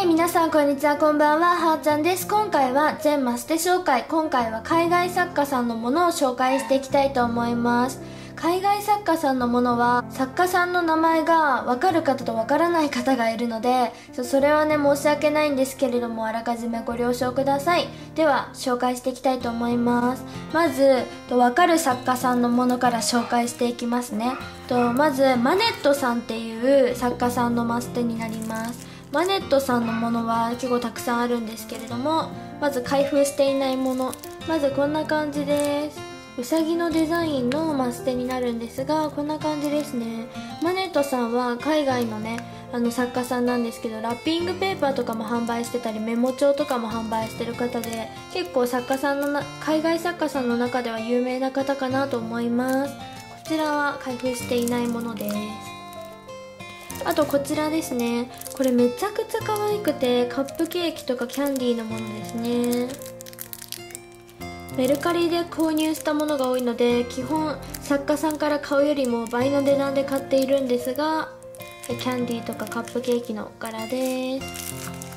はい、皆さんこんにちは、こんばんは、はーちゃんです。今回は全マステ紹介。今回は海外作家さんのものを紹介していきたいと思います。海外作家さんのものは作家さんの名前が分かる方と分からない方がいるので、それはね申し訳ないんですけれども、あらかじめご了承ください。では紹介していきたいと思います。まず分かる作家さんのものから紹介していきますね。まずマネットさんっていう作家さんのマステになります。マネットさんのものは結構たくさんあるんですけれども、まず開封していないもの、まずこんな感じです。うさぎのデザインのマステになるんですが、こんな感じですね。マネットさんは海外のね作家さんなんですけど、ラッピングペーパーとかも販売してたり、メモ帳とかも販売してる方で、結構海外作家さんの中では有名な方かなと思います。こちらは開封していないものです。あとこちらですね。これめちゃくちゃ可愛くて、カップケーキとかキャンディーのものですね。メルカリで購入したものが多いので、基本作家さんから買うよりも倍の値段で買っているんですが、キャンディーとかカップケーキの柄です。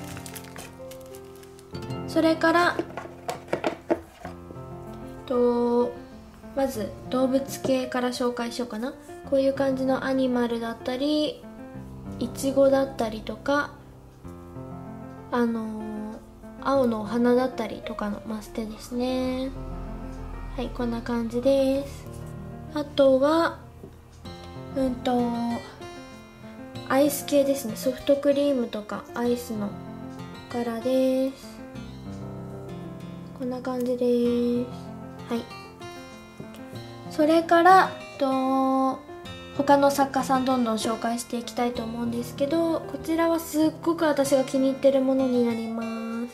それからまず動物系から紹介しようかな。こういう感じのアニマルだったり、いちごだったりとか、青のお花だったりとかのマステですね。はい、こんな感じです。あとはアイス系ですね。ソフトクリームとかアイスの柄です。こんな感じです。はい。それから他の作家さんどんどん紹介していきたいと思うんですけど、こちらはすっごく私が気に入ってるものになります。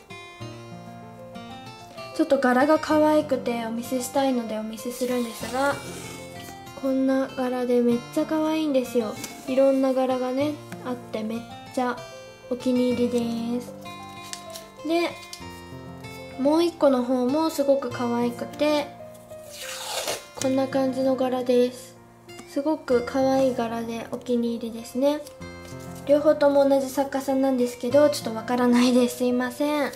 ちょっと柄が可愛くてお見せしたいのでお見せするんですが、こんな柄でめっちゃ可愛いんですよ。いろんな柄がねあってめっちゃお気に入りです。でもう一個の方もすごく可愛くて、こんな感じの柄です。すごく可愛い柄でお気に入りですね。両方とも同じ作家さんなんですけど、ちょっとわからないです。すいません。はい、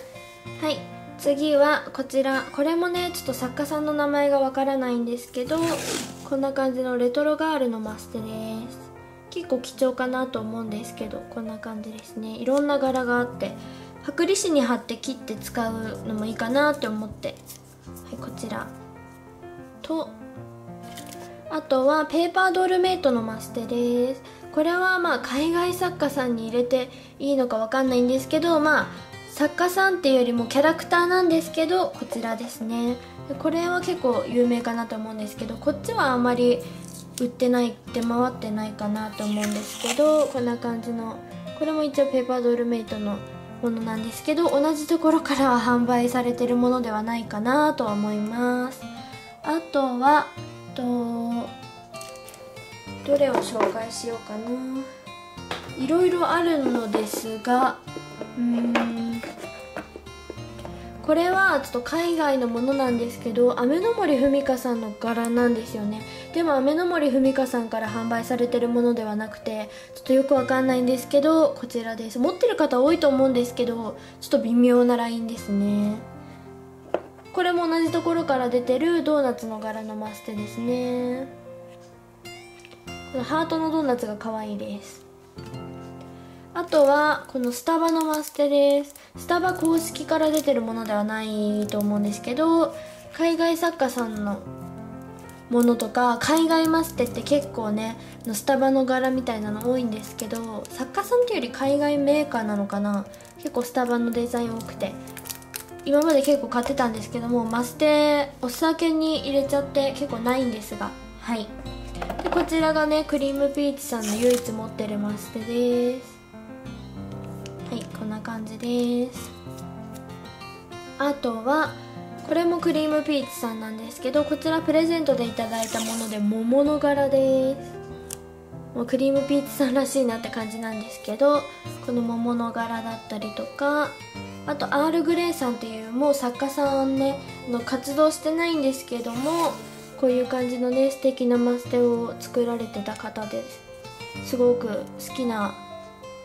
次はこちら。これもねちょっと作家さんの名前がわからないんですけど、こんな感じのレトロガールのマステです。結構貴重かなと思うんですけど、こんな感じですね。いろんな柄があって、剥離紙に貼って切って使うのもいいかなって思って、はい、こちらと、あとはペーパードールメイトのマステです。これはまあ海外作家さんに入れていいのかわかんないんですけど、まあ作家さんっていうよりもキャラクターなんですけど、こちらですね。これは結構有名かなと思うんですけど、こっちはあまり売ってないって回ってないかなと思うんですけど、こんな感じの、これも一応ペーパードールメイトのものなんですけど、同じところからは販売されてるものではないかなとは思います。あとはどれを紹介しようかな。いろいろあるのですが、これはちょっと海外のものなんですけど、雨の森文香さんの柄なんですよね。でも雨の森文香さんから販売されてるものではなくて、ちょっとよくわかんないんですけど、こちらです。持ってる方多いと思うんですけど、ちょっと微妙なラインですね。これも同じところから出てるドーナツの柄のマステですね。このハートのドーナツが可愛いです。あとはこのスタバのマステです。スタバ公式から出てるものではないと思うんですけど、海外作家さんのものとか、海外マステって結構ねスタバの柄みたいなの多いんですけど、作家さんっていうより海外メーカーなのかな。結構スタバのデザイン多くて、今まで結構買ってたんですけども、マステお酒に入れちゃって結構ないんですが、はい。でこちらがねクリームピーチさんの唯一持ってるマステです。はい、こんな感じです。あとはこれもクリームピーチさんなんですけど、こちらプレゼントでいただいたもので桃の柄です。もうクリームピーチさんらしいなって感じなんですけど、この桃の柄だったりとか、あとアールグレイさんっていうもう作家さんね活動してないんですけども、こういう感じのね素敵なマステを作られてた方です。すごく好きな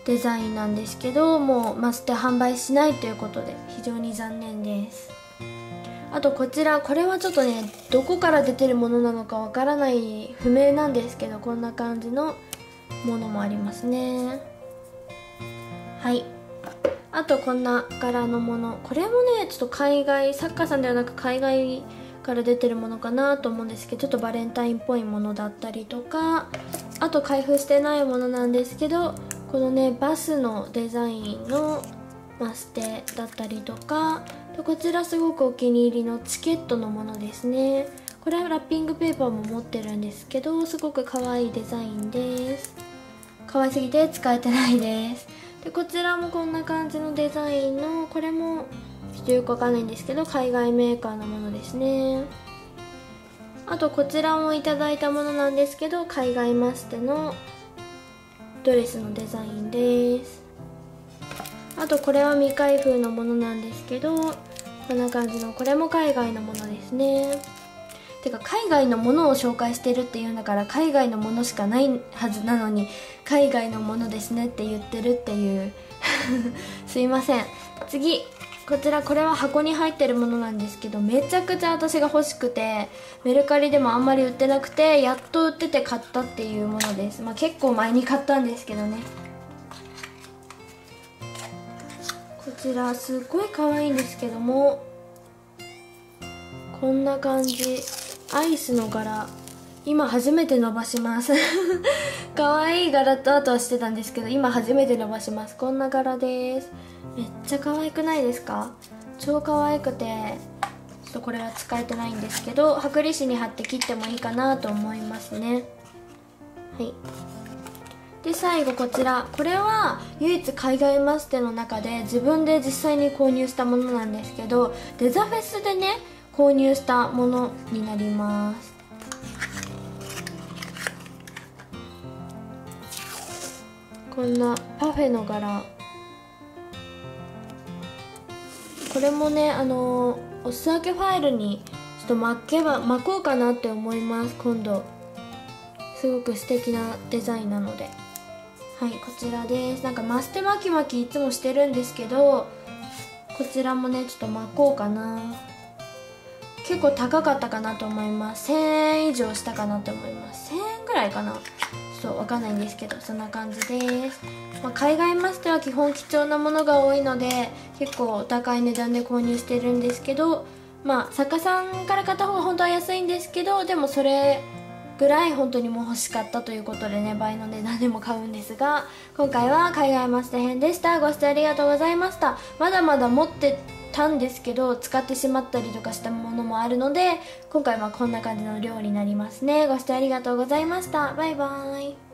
デザインなんですけど、もうマステ販売しないということで非常に残念です。あとこちら、これはちょっとねどこから出てるものなのかわからない不明なんですけど、こんな感じのものもありますね。はい、あとこんな柄のもの、これもねちょっと海外作家さんではなく海外から出てるものかなと思うんですけど、ちょっとバレンタインっぽいものだったりとか、あと開封してないものなんですけど、このねバスのデザインのマステだったりとか、こちらすごくお気に入りのチケットのものですね。これはラッピングペーパーも持ってるんですけど、すごく可愛いデザインです。可愛すぎて使えてないです。でこちらもこんな感じのデザインの、これもちょっとよくわかんないんですけど海外メーカーのものですね。あとこちらもいただいたものなんですけど、海外マステのドレスのデザインです。あとこれは未開封のものなんですけど、こんな感じの、これも海外のものですね。てか海外のものを紹介してるっていうんだから海外のものしかないはずなのに、海外のものですねって言ってるっていうすいません。次こちら、これは箱に入ってるものなんですけど、めちゃくちゃ私が欲しくて、メルカリでもあんまり売ってなくてやっと売ってて買ったっていうものです。結構前に買ったんですけどね。こちらすっごい可愛いんですけども、こんな感じ、アイスの柄、今初めて伸ばします可愛い柄とあとはしてたんですけど、今初めて伸ばします。こんな柄です。めっちゃ可愛くないですか？超可愛くて、ちょっとこれは使えてないんですけど、剥離紙に貼って切ってもいいかなと思いますね。はい。で最後こちら、これは唯一海外マステの中で自分で実際に購入したものなんですけど、デザフェスでね購入したものになります。こんなパフェの柄、これもねお裾分けファイルにちょっと巻こうかなって思います。今度すごく素敵なデザインなので。はい、こちらです。なんかマステ巻き巻きいつもしてるんですけど、こちらもねちょっと巻こうかな。結構高かったかなと思います。1000円以上したかなと思います。1000円ぐらいかな、ちょっとわかんないんですけど、そんな感じです。海外マステは基本貴重なものが多いので結構お高い値段で購入してるんですけど、作家さんから買った方が本当は安いんですけど、でもそれぐらい本当にもう欲しかったということでね、倍の値段でも買うんですが、今回は海外マステ編でした。ご視聴ありがとうございました。まだまだ持ってたんですけど使ってしまったりとかしたものもあるので、今回はこんな感じの量になりますね。ご視聴ありがとうございました。バイバーイ。